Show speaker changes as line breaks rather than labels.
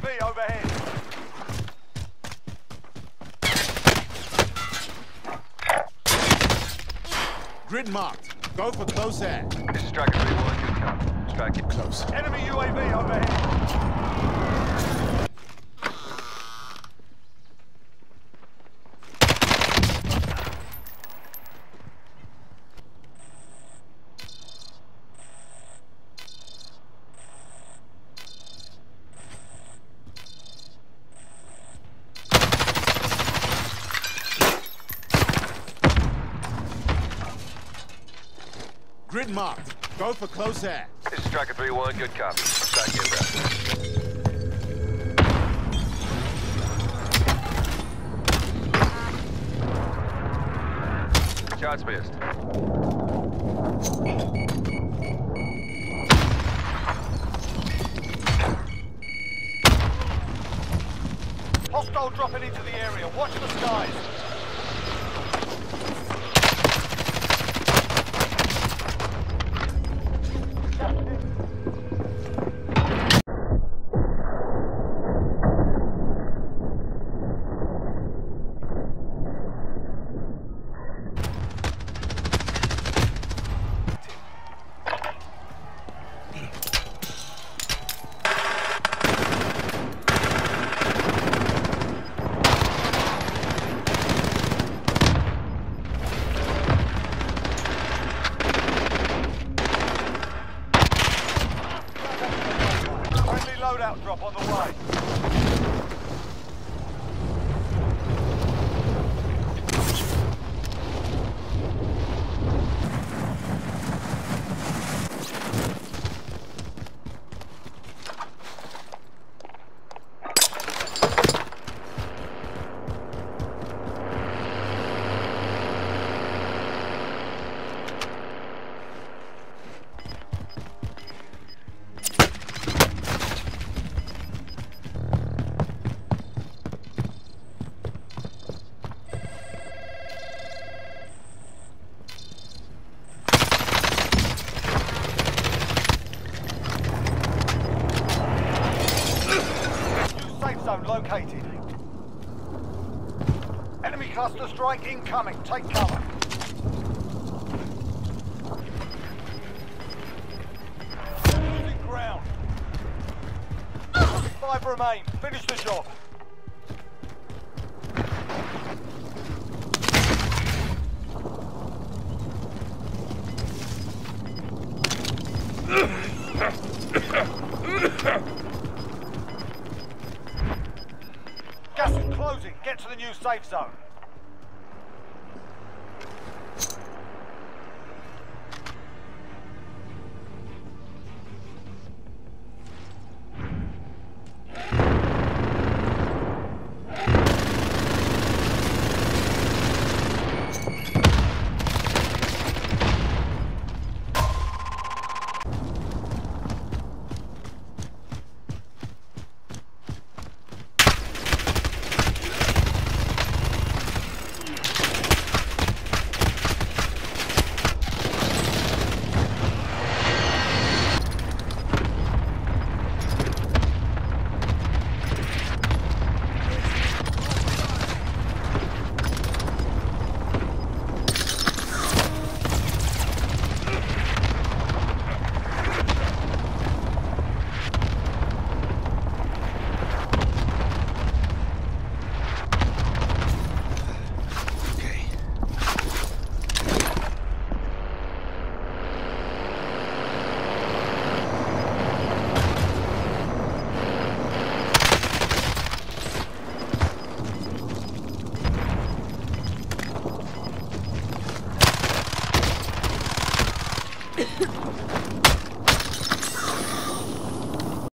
UAV overhead.
Grid marked. Go for close air.
This is Striker 3-1, good copy. Strike it.
Close.
Enemy UAV overhead.
Grid marked. Go for close air.
This is Striker 3-1, good copy. Strike inbound. Shots missed.
Hostile dropping into the area. Watch the skies. Loadout drop on the way. Safe zone located. Enemy cluster strike incoming. Take cover. Losing ground. 5 remain. Finish the job. Gas is closing. Get to the new safe zone.